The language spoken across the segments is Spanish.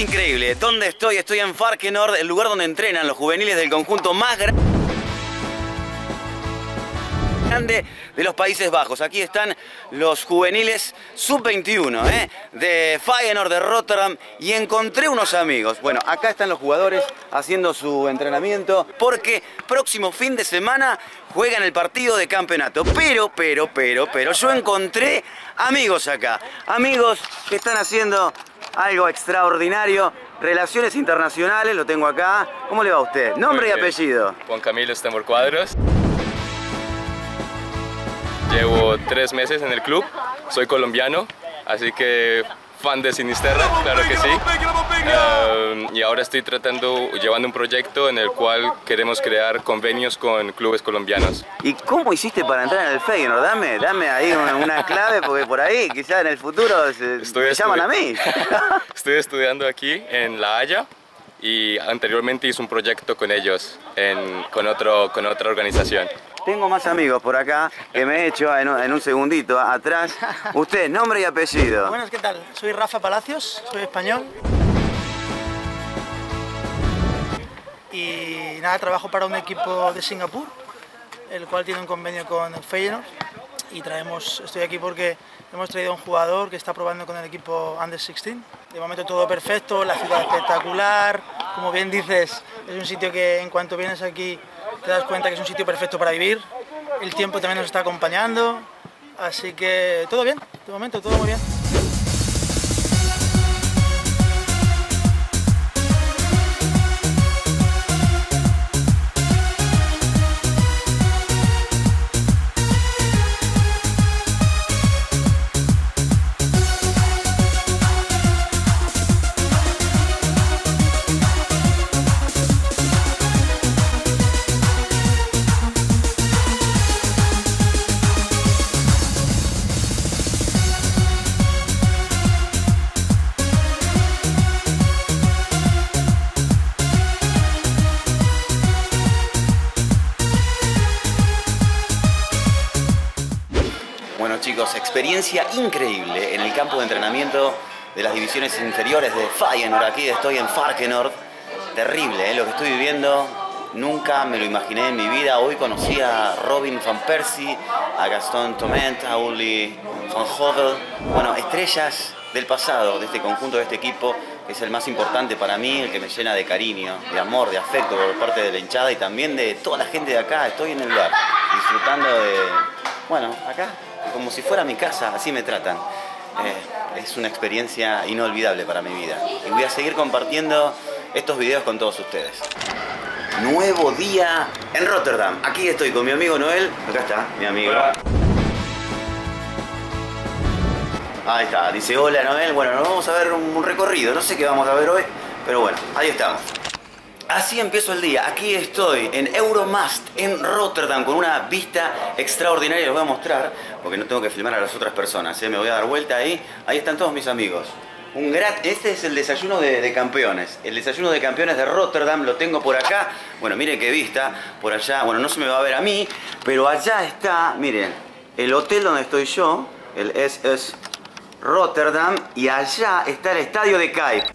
increíble. ¿Dónde estoy? Estoy en Varkenoord, el lugar donde entrenan los juveniles del conjunto más grande de los Países Bajos. Aquí están los juveniles sub-21 de Feyenoord de Rotterdam y encontré unos amigos. Bueno, acá están los jugadores haciendo su entrenamiento porque próximo fin de semana juegan el partido de campeonato. Pero yo encontré amigos acá. Amigos que están haciendo algo extraordinario. Relaciones internacionales, lo tengo acá. ¿Cómo le va a usted? Nombre y apellido. Juan Camilo Stemor Cuadros. Llevo 3 meses en el club, soy colombiano, así que fan de Sinisterra, claro que sí. Y ahora estoy llevando un proyecto en el cual queremos crear convenios con clubes colombianos. ¿Y cómo hiciste para entrar en el Feyenoord? Dame ahí una clave, porque por ahí quizás en el futuro me llaman a mí. Estoy estudiando aquí en La Haya y anteriormente hice un proyecto con ellos, con otra organización. Tengo más amigos por acá que me he hecho en un segundito atrás. Usted, nombre y apellido. Buenas, ¿qué tal? Soy Rafa Palacios, soy español. Y nada, trabajo para un equipo de Singapur, el cual tiene un convenio con el Feyenoord. Y estoy aquí porque hemos traído a un jugador que está probando con el equipo Under 16. De momento todo perfecto, la ciudad espectacular. Como bien dices, es un sitio que en cuanto vienes aquí te das cuenta que es un sitio perfecto para vivir. El tiempo también nos está acompañando, así que todo bien, de momento todo muy bien. Bueno chicos, experiencia increíble en el campo de entrenamiento de las divisiones inferiores de Feyenoord. Aquí estoy en Varkenoord. Terrible, lo que estoy viviendo. Nunca me lo imaginé en mi vida. Hoy conocí a Robin van Persie, a Gaston Toment, a Uli van Hovel. Bueno, estrellas del pasado de este conjunto, de este equipo, que es el más importante para mí, el que me llena de cariño, de amor, de afecto por parte de la hinchada y también de toda la gente de acá. Estoy en el lugar, disfrutando de... Bueno, acá, como si fuera mi casa, así me tratan. Es una experiencia inolvidable para mi vida. Y voy a seguir compartiendo estos videos con todos ustedes. Nuevo día en Rotterdam. Aquí estoy con mi amigo Noel. Acá está, mi amigo. Hola. Ahí está, dice hola Noel. Bueno, nos vamos a ver un recorrido. No sé qué vamos a ver hoy, pero bueno, ahí estamos. Así empiezo el día. Aquí estoy en Euromast, en Rotterdam, con una vista extraordinaria. Les voy a mostrar, porque no tengo que filmar a las otras personas. Me voy a dar vuelta ahí. Ahí están todos mis amigos. Este es el desayuno de campeones. El desayuno de campeones de Rotterdam lo tengo por acá. Bueno, miren qué vista. Por allá, bueno, no se me va a ver a mí, pero allá está, miren, el hotel donde estoy yo, el SS Rotterdam, y allá está el estadio de Kuip.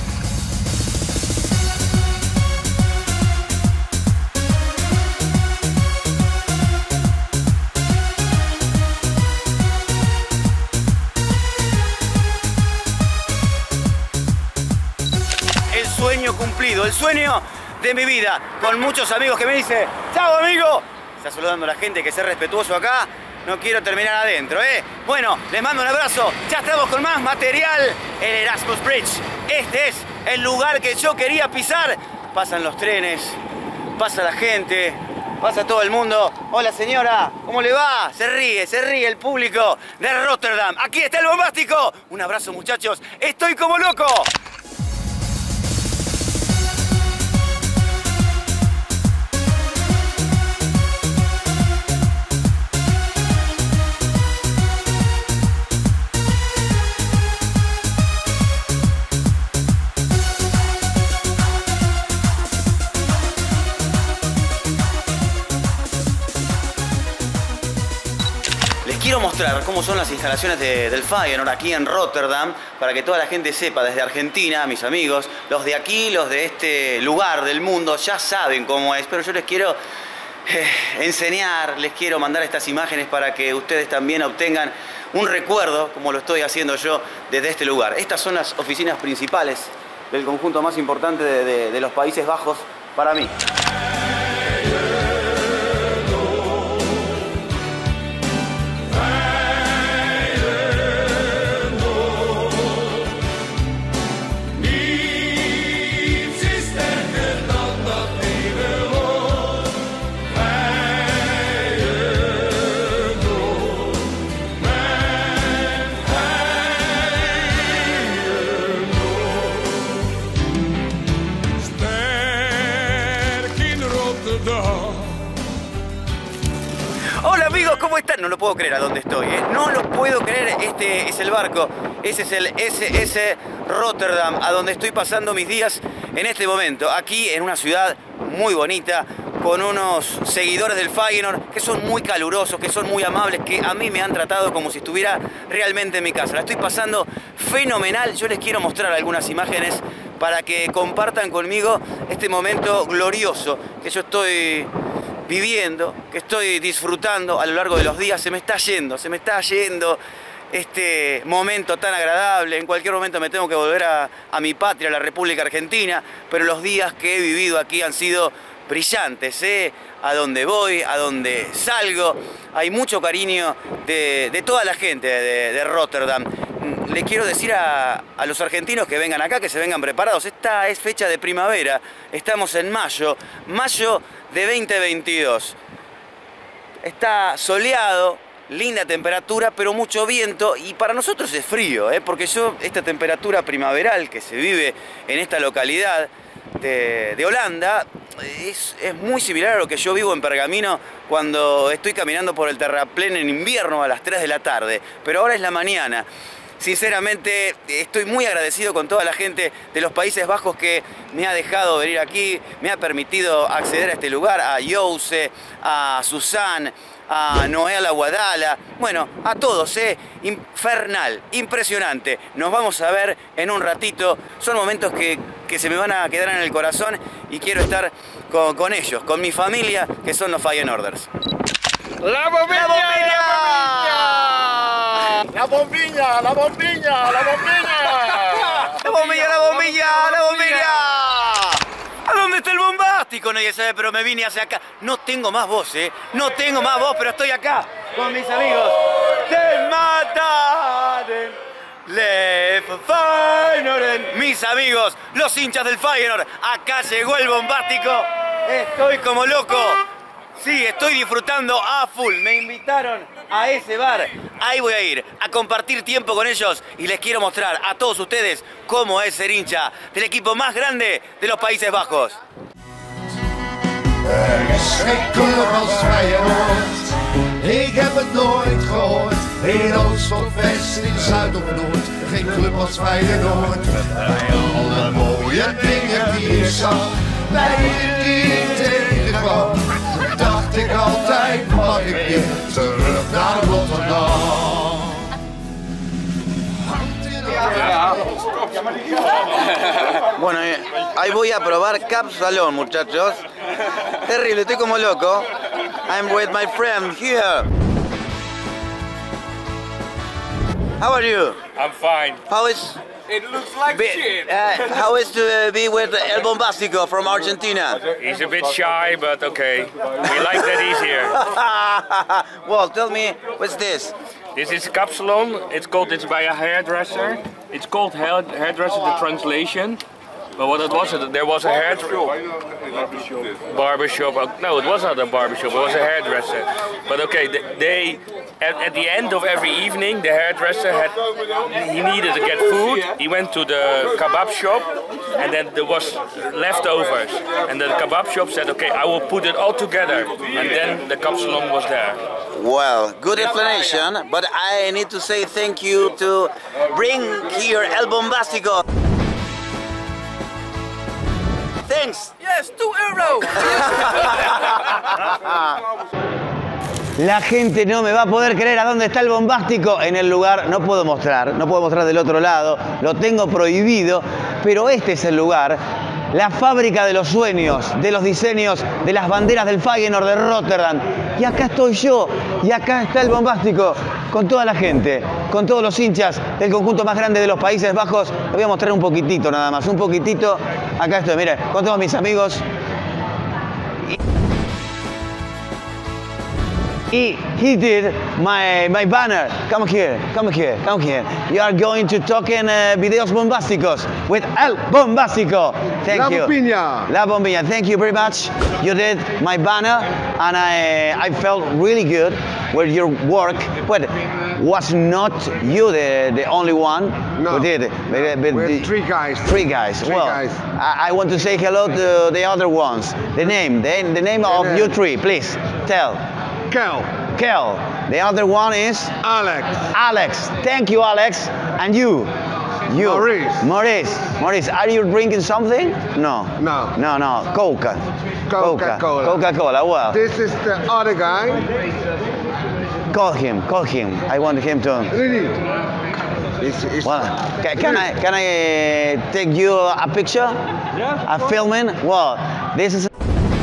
Sueño cumplido, el sueño de mi vida, con muchos amigos que me dicen ¡chao amigo! Está saludando a la gente, que sea respetuoso acá, no quiero terminar adentro, Bueno, les mando un abrazo, ya estamos con más material, el Erasmus Bridge. Este es el lugar que yo quería pisar. Pasan los trenes, pasa la gente, pasa todo el mundo. Hola señora, ¿cómo le va? Se ríe el público de Rotterdam. Aquí está el bombástico. Un abrazo muchachos, estoy como loco. Quiero mostrar mostrar cómo son las instalaciones del Feyenoord aquí en Rotterdam, para que toda la gente sepa, desde Argentina, mis amigos, los de aquí, los de este lugar del mundo, ya saben cómo es, pero yo les quiero enseñar, les quiero mandar estas imágenes para que ustedes también obtengan un recuerdo, como lo estoy haciendo yo, desde este lugar. Estas son las oficinas principales del conjunto más importante de los Países Bajos para mí. Hola amigos, ¿cómo están? No lo puedo creer a dónde estoy, ¿eh? No lo puedo creer. Este es el barco, ese es el SS Rotterdam, a donde estoy pasando mis días en este momento. Aquí en una ciudad muy bonita, con unos seguidores del Feyenoord que son muy calurosos, que son muy amables, que a mí me han tratado como si estuviera realmente en mi casa. La estoy pasando fenomenal. Yo les quiero mostrar algunas imágenes para que compartan conmigo este momento glorioso que yo estoy viviendo, que estoy disfrutando a lo largo de los días. Se me está yendo este momento tan agradable. En cualquier momento me tengo que volver a mi patria, la República Argentina, pero los días que he vivido aquí han sido brillantes, ¿eh? A donde voy, a donde salgo, hay mucho cariño de toda la gente de Rotterdam. Le quiero decir a los argentinos que vengan acá, que se vengan preparados. Esta es fecha de primavera, estamos en mayo de 2022. Está soleado, linda temperatura, pero mucho viento, y para nosotros es frío, porque esta temperatura primaveral que se vive en esta localidad de Holanda es muy similar a lo que yo vivo en Pergamino cuando estoy caminando por el terraplén en invierno a las 3 de la tarde, pero ahora es la mañana. Sinceramente estoy muy agradecido con toda la gente de los Países Bajos que me ha dejado venir aquí, me ha permitido acceder a este lugar, a Jose, a Susan, a Noel Aguadala, bueno, a todos, infernal, impresionante. Nos vamos a ver en un ratito. Son momentos que se me van a quedar en el corazón y quiero estar con ellos, con mi familia, que son los Feyenoorders. ¡La bombilla! ¡La bombilla! ¡La bombilla! ¡La bombilla! ¡La bombilla! ¡La bombilla! ¡La bombilla! ¡La bombilla! ¿A dónde está el bombástico? Nadie sabe, pero me vine hacia acá. No tengo más voz, no tengo más voz, pero estoy acá con mis amigos. ¡Te matan! Feyenoord, mis amigos, los hinchas del Feyenoord. Acá llegó el bombástico. Estoy como loco. Sí, estoy disfrutando a full. Me invitaron a ese bar. Ahí voy a ir a compartir tiempo con ellos y les quiero mostrar a todos ustedes cómo es ser hincha del equipo más grande de los Países Bajos. Geen club als Feyenoord, ik heb het nooit gehoord. In Oost of West, in Zuid of Noord, geen club als Feyenoord. Bij alle mooie dingen die ik zag, bij ieder die ik tegenkwam, dacht ik altijd, mag ik weer terug naar Rotterdam. Bueno, ahí voy a probar Capsalón, muchachos. Terrible, estoy como loco. I'm with my friend here. How are you? I'm fine. How is It looks like shit. how is to be with El Bombástico from Argentina? He's a bit shy, but okay. We like that he's here. Well, tell me, what's this? This is Kapsalon. It's by a hairdresser. It's called hairdresser, the translation. But what it was, there was a barbershop. No, it was not a barbershop. It was a hairdresser. But okay, they at the end of every evening, the hairdresser he needed to get food. He went to the kebab shop, and then there was leftovers. And the kebab shop said, okay, I will put it all together. And then the Kapsalon was there. Well, good explanation, but I need to say thank you to bring here El Bombástico. Thanks. Yes, €2. La gente no me va a poder creer a dónde está el bombástico. En el lugar, no puedo mostrar del otro lado, lo tengo prohibido, pero este es el lugar, la fábrica de los sueños, de los diseños, de las banderas del Feyenoord de Rotterdam. Y acá estoy yo, y acá está el bombástico, con toda la gente, con todos los hinchas del conjunto más grande de los Países Bajos. Le voy a mostrar un poquitito nada más, un poquitito. Acá estoy, mire, con todos mis amigos. He did my banner. Come here. You are going to talk in videos bombásticos with El Bombástico. Thank you. La Bombiña. Thank you very much. You did my banner, and I felt really good with your work. But was not you the only one who did it? We're three guys. Three guys. I want to say hello to the other ones. The name of you three, please tell. Kel. The other one is? Alex. Thank you, Alex. And you? Maurice. Are you drinking something? No. Coca-Cola. Well. This is the other guy. Call him. I want him to. Really? Well, can I take you a picture? Yeah. A filming? Well, this is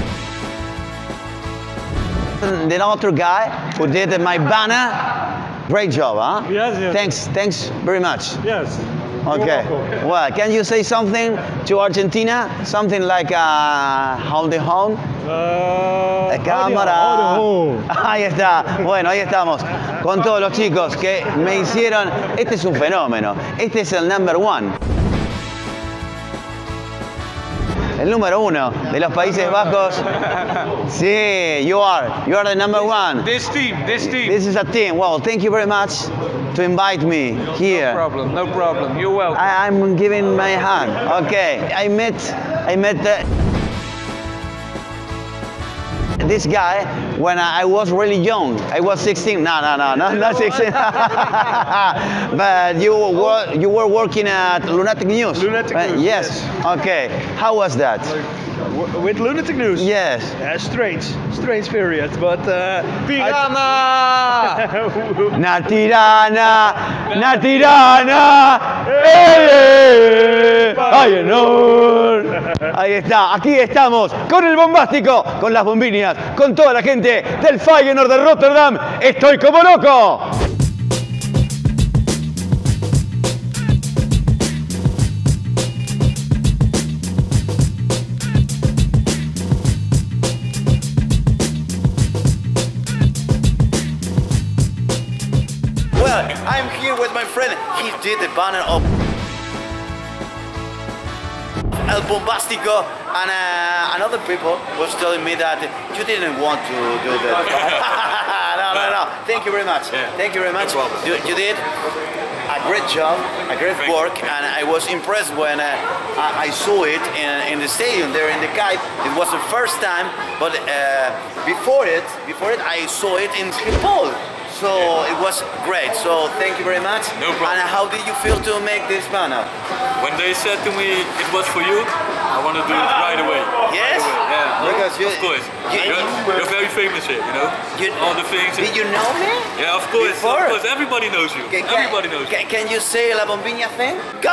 the other guy who did my banner. Great job, huh? Yes. Thanks very much. Yes. Okay. Well, can you say something to Argentina? Something like hold the home. La cámara. Ahí está. Bueno, ahí estamos. Con todos los chicos que me hicieron. Este es un fenómeno. Este es el number one. El número uno de los Países Bajos. Sí, you are the number one. This team. This is a team. Well, thank you very much to invite me here. No problem. You're welcome. I'm giving my hand. Okay, I met this guy when I was really young. I was 16. No, not 16. But you were working at Lunatic News. Lunatic News. Yes. Okay. How was that? With Lunatic News? Yes. Strange period, but... Una tirana. Ahí está, aquí estamos, con el bombástico, con las bombiñas, con toda la gente del Feyenoord de Rotterdam. ¡Estoy como loco! Well, I'm here with my friend. He did the banner of El Bombástico, and other people was telling me that you didn't want to do that. No. Thank you very much. Yeah. Thank you very much. You did a great job, a great work, and I was impressed when I saw it in the stadium there in the Kuip. It was the first time, but before it I saw it in Schiphol. So it was great. So thank you very much. No problem. And how did you feel to make this banner? When they said to me it was for you, I want to do it right away. Yes? Right away. Yeah. Because you, of course. You're very famous here, you know? All the things. Did you know me? Yeah, of course. Before? Of course. Everybody knows you. Everybody knows you. Can you say La Bombiña thing? Go!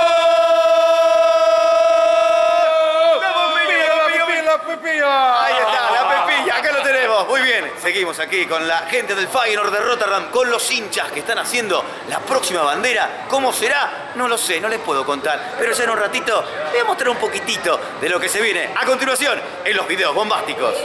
Ahí está, la pepilla, acá lo tenemos. Muy bien, seguimos aquí con la gente del Feyenoord de Rotterdam, con los hinchas que están haciendo la próxima bandera. ¿Cómo será? No lo sé, no les puedo contar, pero ya en un ratito les voy a mostrar un poquitito de lo que se viene a continuación en los videos bombásticos.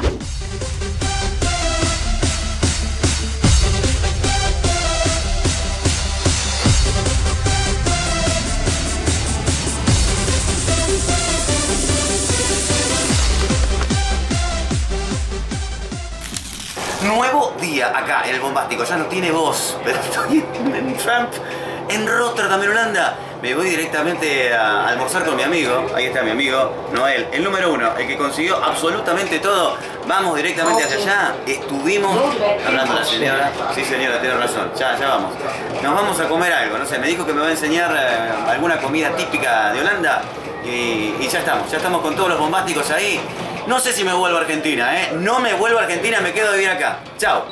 Nuevo día acá en el bombástico, ya no tiene voz, pero estoy en Trump, en Rotterdam, en Holanda. Me voy directamente a almorzar con mi amigo, ahí está mi amigo Noel, el número uno, el que consiguió absolutamente todo. Vamos directamente hacia allá, estuvimos hablando la señora, sí señora, tiene razón, ya vamos. Nos vamos a comer algo, no sé, me dijo que me va a enseñar alguna comida típica de Holanda y ya estamos con todos los bombásticos ahí. No sé si me vuelvo a Argentina, ¿eh? No me vuelvo a Argentina, me quedo a vivir acá. Chao.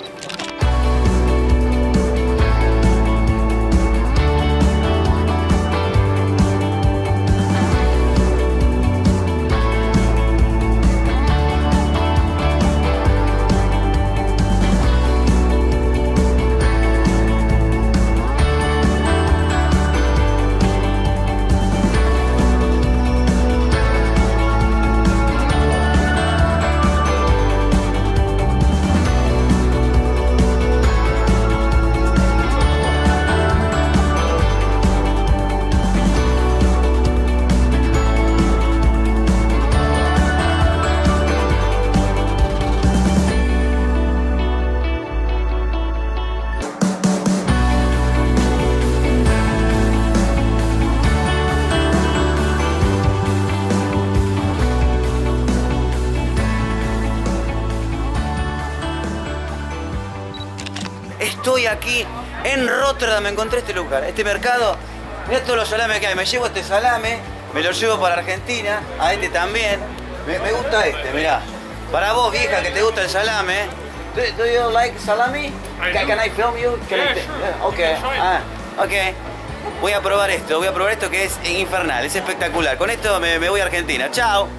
Estoy aquí en Rotterdam, encontré este lugar, este mercado. Mirá todos los salames que hay. Me llevo este salame, me lo llevo para Argentina, a este también. Me gusta este, mirá. Para vos, vieja, que te gusta el salame. Do you like salami? Can I film you? Okay. Okay. Voy a probar esto que es infernal, es espectacular. Con esto me voy a Argentina. Chao.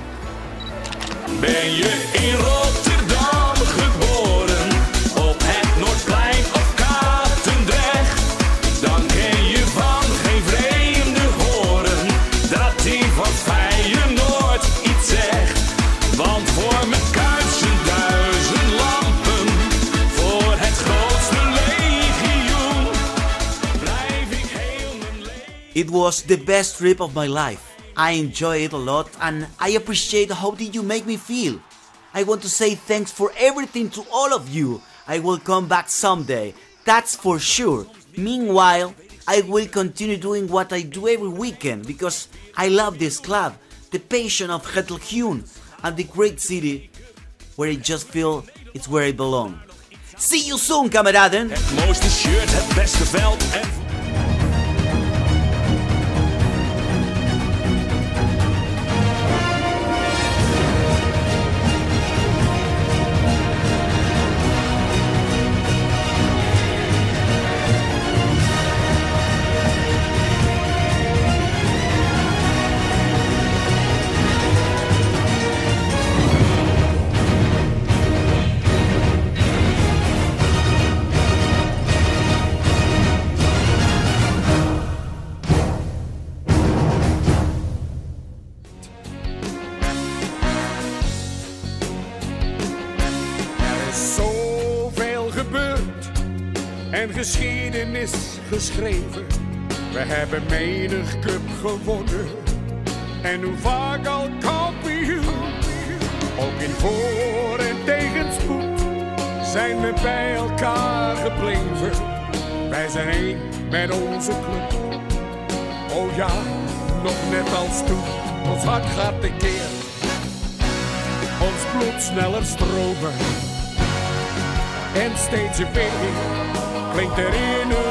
Ben je in Rotterdam geboren, op het Noordplein of Katendrecht, dan ken je van geen vreemde horen, dat die van Feyenoord iets zegt. Want voor mijn kuitsen 1000 lampen, voor het grootste legioen, blijf ik heel mijn leven. It was the best trip of my life. I enjoy it a lot and I appreciate how did you make me feel. I want to say thanks for everything to all of you. I will come back someday, that's for sure. Meanwhile, I will continue doing what I do every weekend because I love this club, the passion of Hetelhuun and the great city where I just feel it's where I belong. See you soon, kameraden! Het mooiste shirt, het beste veld en... En geschiedenis geschreven. We hebben menig cup gewonnen. En hoe vaak al kampioen. Ook in voor- en tegenspoed zijn we bij elkaar gebleven. Wij zijn één met onze club. Oh ja, nog net als toen. Ons hart gaat tekeer. Ons bloed sneller stromen. En steeds weer klinkt er in